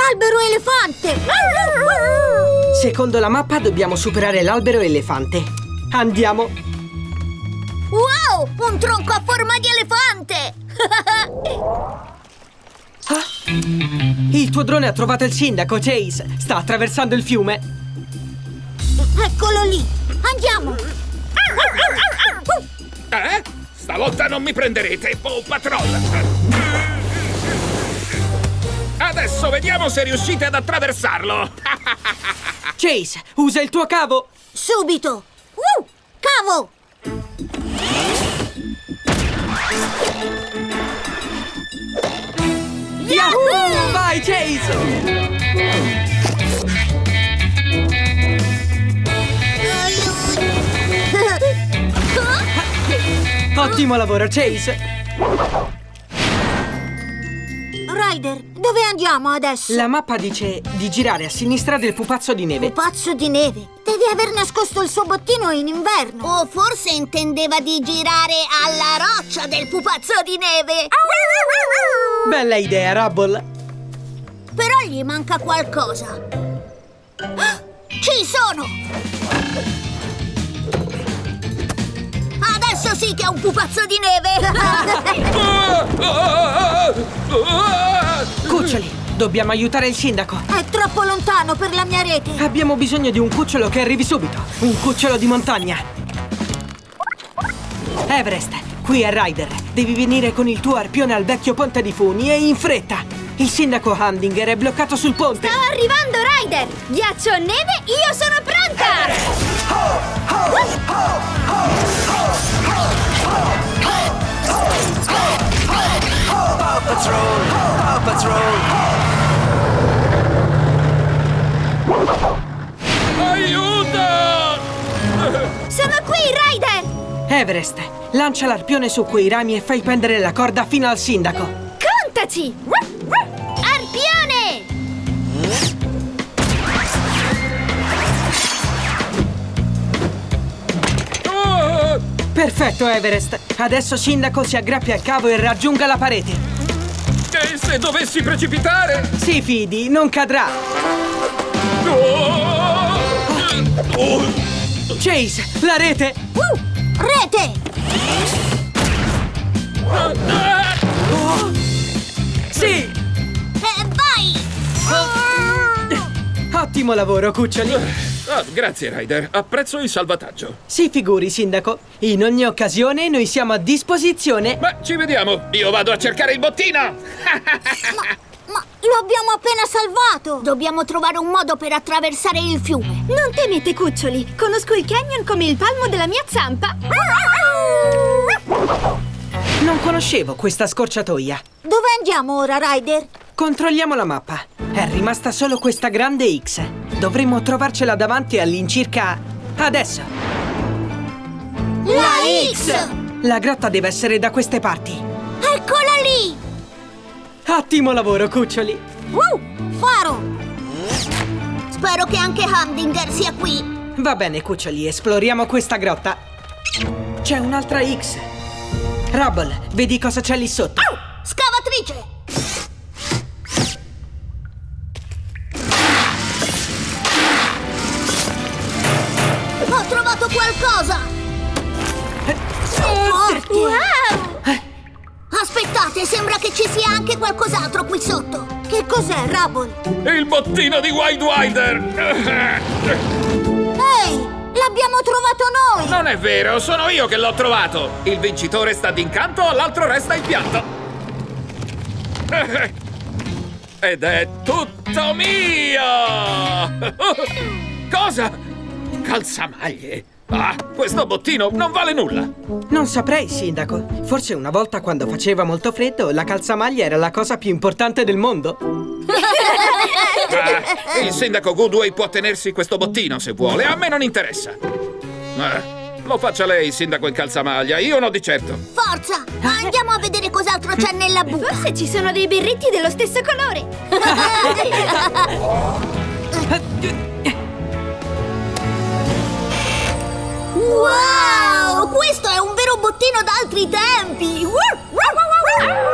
albero elefante! Secondo la mappa dobbiamo superare l'albero elefante. Andiamo! Wow! Un tronco a forma di elefante! Il tuo drone ha trovato il sindaco, Chase! Sta attraversando il fiume! Eccolo lì! Andiamo! Stavolta non mi prenderete, Paw Patrol! Adesso vediamo se riuscite ad attraversarlo! Chase, usa il tuo cavo! Subito! Cavo! Yahoo! Vai, Chase! Ottimo lavoro, Chase! Ryder, dove andiamo adesso? La mappa dice di girare a sinistra del pupazzo di neve. Pupazzo di neve? Devi aver nascosto il suo bottino in inverno. O forse intendeva di girare alla roccia del pupazzo di neve. Bella idea, Rubble! Però gli manca qualcosa. Ci sono! Adesso sì che è un pupazzo di neve! Cuccioli, dobbiamo aiutare il sindaco. È troppo lontano per la mia rete. Abbiamo bisogno di un cucciolo che arrivi subito. Un cucciolo di montagna. Everest, qui è Ryder. Devi venire con il tuo arpione al vecchio ponte di funi e in fretta. Il sindaco Hamdinger è bloccato sul ponte. Sto arrivando, Ryder! Ghiaccio o neve, io sono pronta! Paw Patrol! Paw Patrol! Aiuto! Sono qui, Ryder! Everest, lancia l'arpione su quei rami e fai pendere la corda fino al sindaco. Contaci! Arpione! Perfetto, Everest. Adesso sindaco si aggrappi al cavo e raggiunga la parete. E se dovessi precipitare? Si fidi, non cadrà. Chase, la rete! Rete! Sì! Vai! Ottimo lavoro, cuccioli. Grazie, Ryder. Apprezzo il salvataggio. Si figuri, sindaco. In ogni occasione noi siamo a disposizione. Beh, ci vediamo. Io vado a cercare il bottino. Ma lo abbiamo appena salvato! Dobbiamo trovare un modo per attraversare il fiume. Non temete, cuccioli. Conosco il canyon come il palmo della mia zampa. Non conoscevo questa scorciatoia. Dove andiamo ora, Ryder? Controlliamo la mappa. È rimasta solo questa grande X. Dovremmo trovarcela davanti all'incirca... adesso. La X! La grotta deve essere da queste parti. Eccola lì! Ottimo lavoro, cuccioli. Faro! Spero che anche Hamdinger sia qui. Va bene, cuccioli, esploriamo questa grotta. C'è un'altra X. Rubble, vedi cosa c'è lì sotto? Scavatrice! Ho trovato qualcosa! Wow! Aspettate, sembra che ci sia anche qualcos'altro qui sotto. Che cos'è, Rubble? Il bottino di Wild Wilder! Ehi, l'abbiamo trovato noi! Non è vero, sono io che l'ho trovato! Il vincitore sta d'incanto, all'altro resta il piatto! Ed è tutto mio! Cosa? Calzamaglie! Ah, questo bottino non vale nulla! Non saprei, sindaco. Forse una volta quando faceva molto freddo la calzamaglia era la cosa più importante del mondo. Il sindaco Goodway può tenersi questo bottino se vuole, a me non interessa. Lo faccia lei, sindaco in calzamaglia, io no di certo. Forza! Andiamo a vedere cos'altro c'è nella buca. Forse ci sono dei birretti dello stesso colore. Wow! Questo è un vero bottino d'altri tempi!